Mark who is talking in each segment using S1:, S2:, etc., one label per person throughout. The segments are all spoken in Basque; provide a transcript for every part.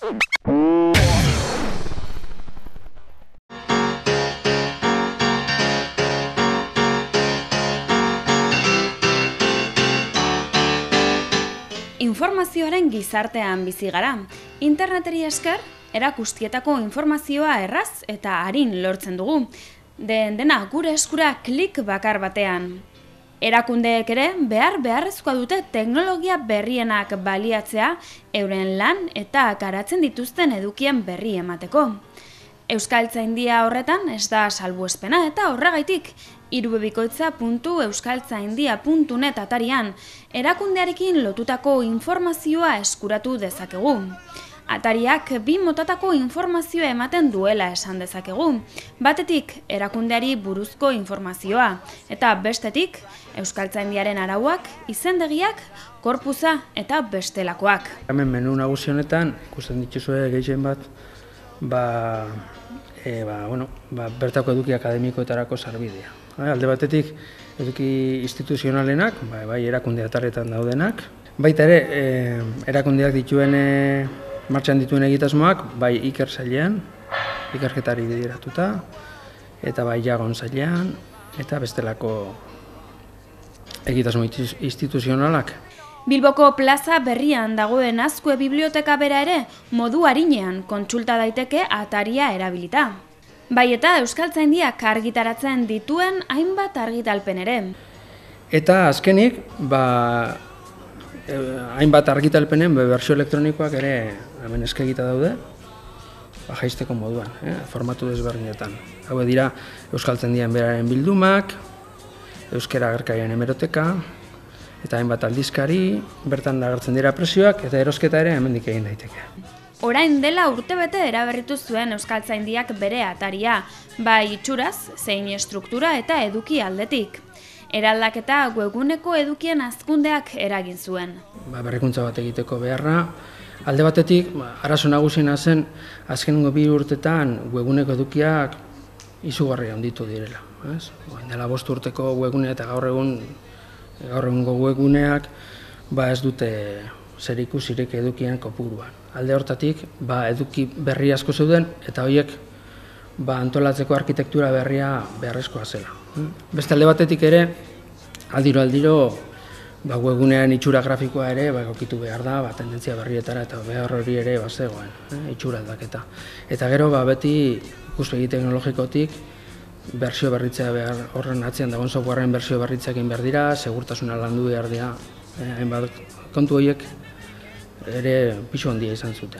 S1: Informazioaren gizartean bizi gara. Interneteri esker, erakustietako informazioa erraz eta arin lortzen dugu. Dena gure eskura klik bakar batean. Erakundeek ere beharrezkoa dute teknologia berrienak baliatzea euren lan eta garatzen dituzten edukien berri emateko. Euskaltzaindia horretan ez da salbuespena eta horregaitik irubebikoitza.euskaltzaindia.net atarian erakundearekin lotutako informazioa eskuratu dezakegu. Atariak bi motatako informazioa ematen duela esan dezakegu. Batetik erakundeari buruzko informazioa eta bestetik Euskaltzaindiaren arauak, izendegiak, korpusa eta bestelakoak.
S2: Hemen menu nagusi honetan ikusten dituzue gehien bat bertako eduki akademikoetarako sarbidea. Alde batetik eduki instituzionalenak, bai erakunde atarretan daudenak. Baita ere, erakundeak martxan dituen egitasmoak, bai Iker sailean, ikerketari bideratuta, eta bai Jagon sailean, eta bestelako egitasmo instituzionalak.
S1: Bilboko plaza berrian dagoen Azkue biblioteka bera ere modu arinean kontsulta daiteke ataria erabilita. Bai eta Euskaltzaindiak argitaratzen dituen hainbat argitalpen ere.
S2: Eta azkenik, hainbat argitalpenen bersio elektronikoak ere hemen eskegita daude, jaisteko moduan, formatu desberdinetan. Hau dira Euskaltzaindian beraren bildumak, euskara agerkarian hemeroteka, eta hainbat aldizkari, bertan agertzen dira presioak, eta erosketa ere hemendik egin daiteke.
S1: Orain dela urtebete eraberritu zuen Euskaltzaindiak bere ataria, bai itxuraz, zein estruktura eta eduki aldetik. Eraldaketa webguneko edukien hazkundeak eragin zuen.
S2: Berrikuntza bat egiteko beharra, alde batetik, arazo nagusiena zen, azkenengo 2 urtetan webguneko edukiak izugarri handitu direla. Dela 5 urteko webgunea eta gaur egungo webguneak ez dute zerikusirik edukien kopuruan. Alde hortatik, eduki berri asko zeuden eta horiek antolatzeko arkitektura berria beharrezkoa zela. Beste alde batetik ere, aldiro webgunean itxura grafikoa ere egokitu behar da, tendentzia berrietara eta behar hori ere bazegoen, itxura aldaketa. Eta gero beti ikuspegi teknologikotik bersio berritzea behar horren atzean dagoen softwareen bersio berritzeekin behar dira, segurtasuna landu behar dira, kontu horiek ere pisu handia izan zuten.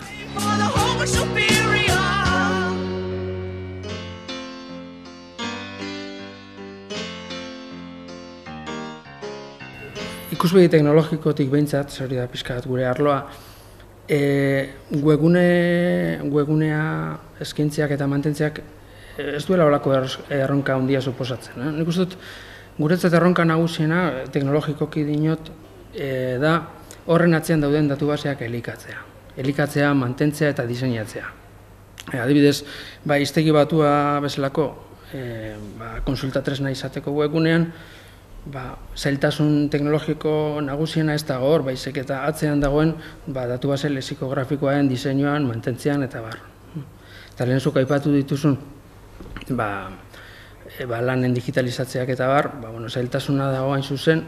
S2: Ikuspegi teknologikotik behintzat, hori da pixka bat gure arloa, webgunea eskaintzeak eta mantentzeak ez duela olako erronka handia suposatzen. Nik uste dut, guretzat erronka nagusiena, teknologikoki dinot, da horren atzean dauden datu baseak elikatzea. Elikatzea, mantentzea eta diseinatzea. Adibidez, hiztegi batua bezalako konsultatresna izateko webgunean, zailtasun teknologiko nagusiena ez dago hor, baizik eta atzean dagoen datu base lexikografikoaren diseinuan, mantentzean eta bar. Eta lehen zuk aipatu dituzun, lanen digitalizatzeak eta bar, zailtasuna dagoen zuzen,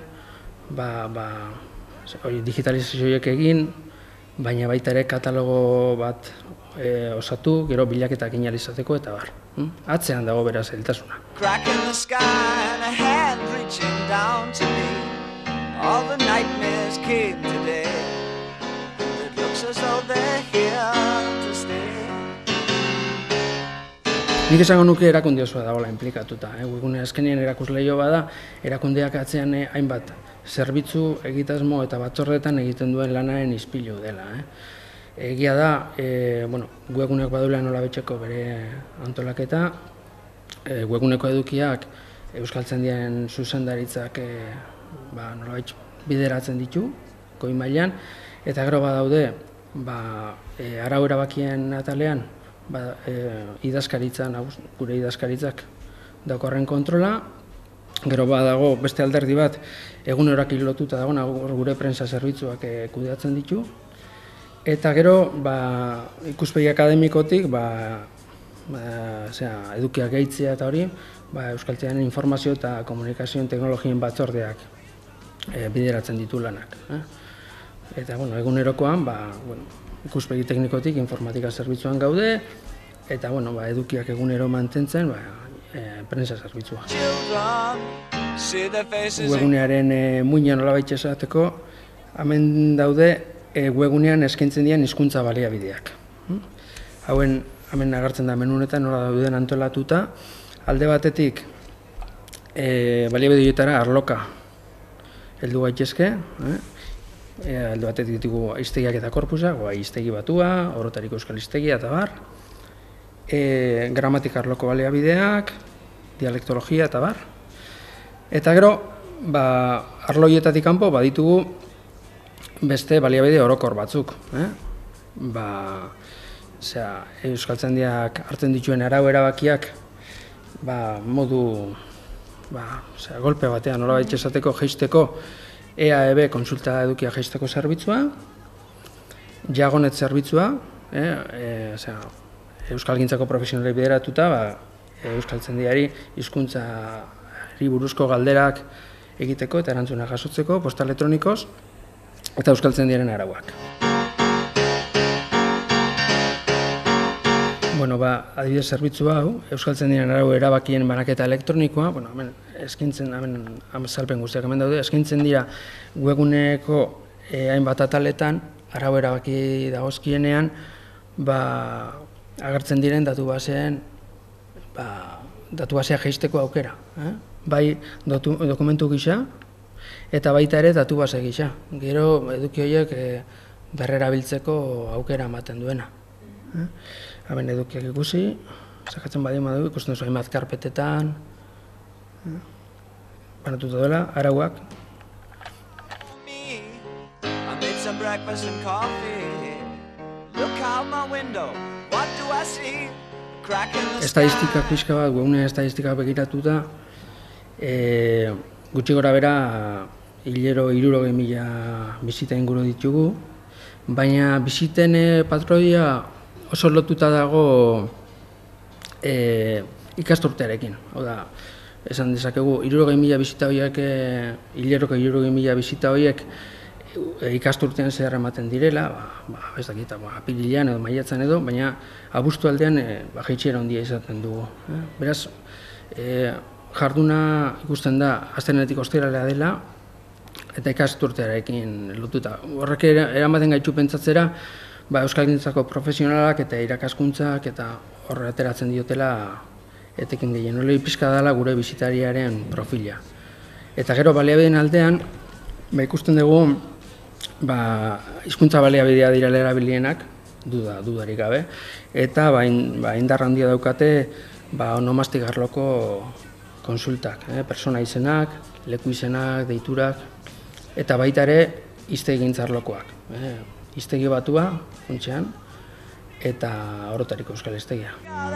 S2: digitalizazioek egin, baina baita ere katalogo bat osatu, gero bilaketak inalizateko eta bar. Atzean dago beraz zailtasuna. Nik esango nuke erakunde osoa dagoela implikatuta. Webgunea azkenean erakusleio bada, erakundeak atzean hainbat zerbitzu, egitasmo eta batzordetan egiten duen lanaren ispilu dela. Egia da, webguneak baduela nolabetxeko bere antolaketa, webguneko edukiak Euskaltzaindiaren zuzendaritzak nolabetx bideratzen ditu, goi mailan, eta gero badaude, arau erabakien atalean, gure idazkaritzak daukorren kontrola, gero badago beste alderdi bat egunerokin lotuta dagoena gure prensa zerbitzuak kudeatzen ditu, Eta gero, ikuspegi akademikotik, edukiak gehitzea eta hori, Euskaltzainen informazio eta komunikazioen teknologien batzordeak bideratzen ditu lanak. Eta, egunerokoan, ikuspegi teknikotik informatika zerbitzuan gaude, eta, edukiak egunero mantentzen, prensa zerbitzua. Webunearen muina nolabait esateko, hemen daude webunean eskaintzen diren hizkuntza baliabideak. Hemen agertzen da menu honetan nola dauden antolatuta, alde batetik baliabide horietara arloka heldu gaitezke, alde batetik ditugu hiztegiak eta korpusak, hiztegi batua, orotariko euskal hiztegia eta bar, gramatika arloko baliabideak, dialektologia eta bar. Eta gero, arlo horietatik kanpo baditugu beste baliabide orokor batzuk. Euskaltzaindiak hartzen dituen arau erabakiak modu golpe batean nolabait esateko jeisteko EAEB konsulta edukia jeisteko zerbitzua, Jagonet zerbitzua, euskalgintzako profesionalei bideratuta, euskaltzaindiari hizkuntzari buruzko galderak egiteko eta erantzuna jasotzeko posta elektronikoz eta euskaltzaindiaren arauak. Adibidez zerbitzu hau, euskaltzaindiaren arau erabakien banaketa elektronikoa, hemen eskaintzen, hemen azalpen guztiak hemen daude, eskaintzen dira webguneko hainbat ataletan, arau erabaki dagozkienean, agertzen diren datu basea jeisteko aukera. Bai dokumentu gisa, eta baita ere datu base gisa. Gero eduki horiek berrerabiltzeko aukera ematen duena. Hemen edukiak ikusi, sakatzen badu, ikusten duzu hainbat karpetetan, banatuta dela, arauak. Estadistikak pixka bat, webgunean estadistikak begiratuta, gutxi gora bera, hilero 60.000 bisita inguru ditugu, baina bisiten patroia oso lotuta dago ikasturtearekin. Hau da, esan dezakegu, 60.000 bisita horiek, hileroko 60.000 bisita horiek ikasturtean zehar ematen direla, ez dakit, apirilean edo maiatzen edo, baina abuztu aldean jaitsiera handia izaten dugu. Beraz, jarduna ikusten da astelehenetik ostiralera dela eta ikasturtearekin lotuta. Horrek eramaten gaitu pentsatzera, euskalgintzako profesionalak eta irakaskuntzak eta horre ateratzen diotela etekin gehien. Hori pixka dela gure bisitariaren profila. Eta gero baliabideen aldean, ikusten dugu hizkuntza baliabidea direla erabilienak, dudarik gabe, eta indar handia daukate onomastik arloko konsultak, persona izenak, leku izenak, deiturak, eta baita ere hiztegigintza arlokoak. Hiztegi batua, funtsean, eta orotariko euskal hiztegia.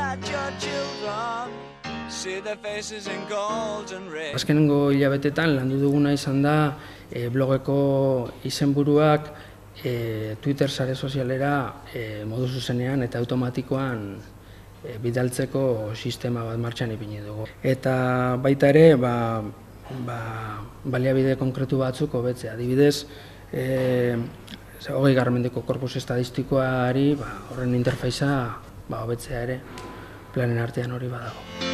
S2: Azkenengo hilabetetan landu duguna izan da blogeko izenburuak Twitter sare sozialera modu zuzenean eta automatikoan bidaltzeko sistema bat martxan ipini dugu. Eta baita ere, baliabide konkretu batzuk hobetzea. Adibidez, 20. mendeko korpus estadistikoari horren interfeiza hobetzea ere planen artean hori badago.